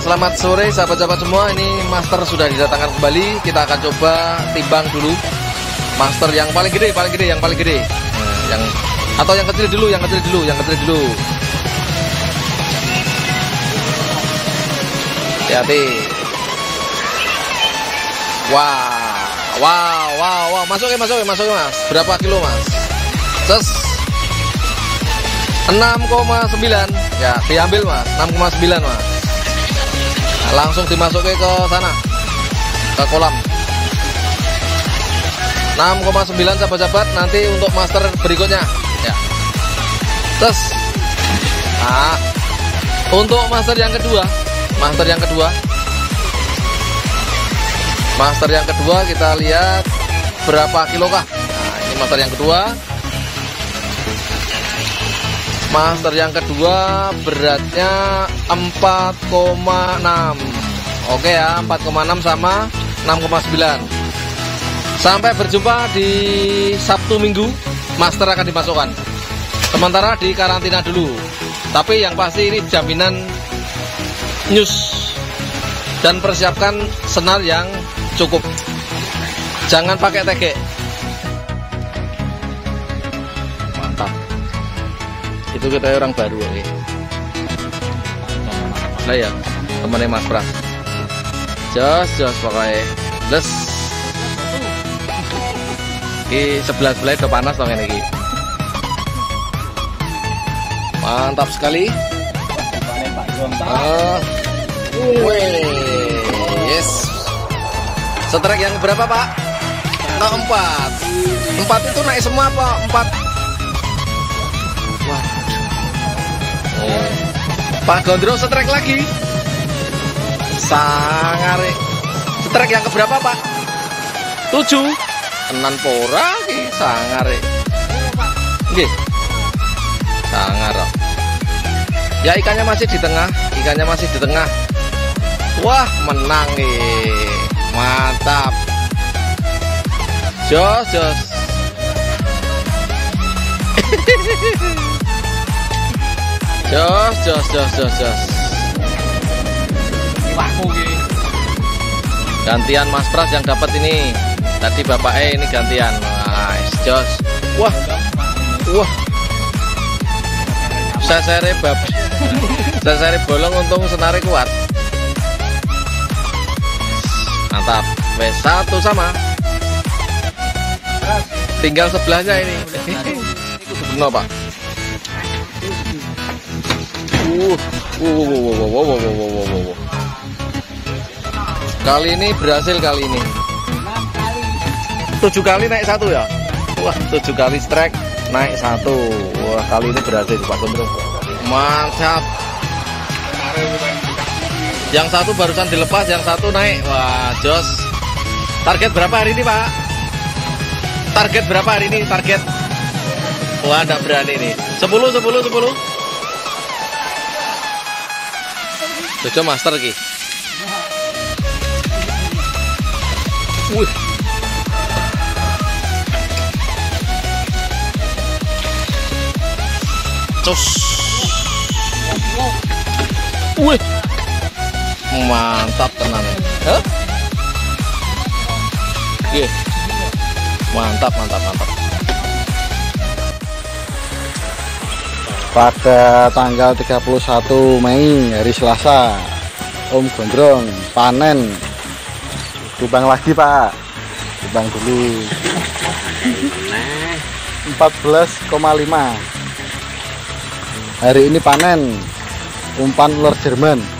selamat sore sahabat-sahabat semua. Ini master sudah didatangkan kembali. Kita akan coba timbang dulu. Master yang paling gede, yang paling gede. Atau yang kecil dulu, yang kecil dulu. Hati-hati. Wow. Masukin mas. Berapa kilo mas? 6,9. Ya, diambil mas. 6,9 mas. Nah, langsung dimasukin ke sana, ke kolam. 6,9 sahabat-sahabat. Nanti untuk master berikutnya. Ya. Nah, untuk master yang kedua. Master yang kedua kita lihat berapa kilo kah? Nah, ini master yang kedua. Master yang kedua beratnya 4,6. Oke ya, 4,6 sama 6,9. Sampai berjumpa di Sabtu Minggu. Master akan dimasukkan. Sementara di karantina dulu. Tapi yang pasti ini jaminan news. Dan persiapkan senar yang cukup. Jangan pakai tegek. Mantap. Itu kita orang baru ya. Nah ya, temennya Mas Pras. Jos pokoknya. Les. Ini sebelah udah panas dong ini. Mantap sekali. Yes. Setrek yang berapa Pak? No, 4. 4 itu naik semua Pak? 4. Wah. Pak Gondro setrek lagi. Sangare. Setrek yang keberapa Pak? 7. Tenan pora ki sangare. Nggih. Sangar. Ya ikannya masih di tengah. Wah, menang nih. Mantap. Jos. Jos. Gantian Mas Pras yang dapat ini. Tadi Bapak ini gantian. Nice, jos. Wah. Sesere bolong untung senare kuat. Mantap. Wes 1 sama. Tinggal sebelahnya ini. Benar Pak. Kali ini berhasil kali ini. 7 kali naik 1 ya. Wah, 7 kali strike naik 1. Wah, kali ini berhasil Pak Gondrong. Mantap. Yang satu barusan dilepas, yang satu naik. Wah, jos. Target berapa hari ini Pak? Target berapa hari ini? Target. Wah, enggak berani nih. 10. Jojo master ki. Wih. Cus. Wih. Mantap tenan. Hah? Oke. Mantap. Pada tanggal 31 Mei hari Selasa, Om Gondrong panen. Timbang lagi Pak. Timbang dulu. 14,5. Hari ini panen umpan ular Jerman.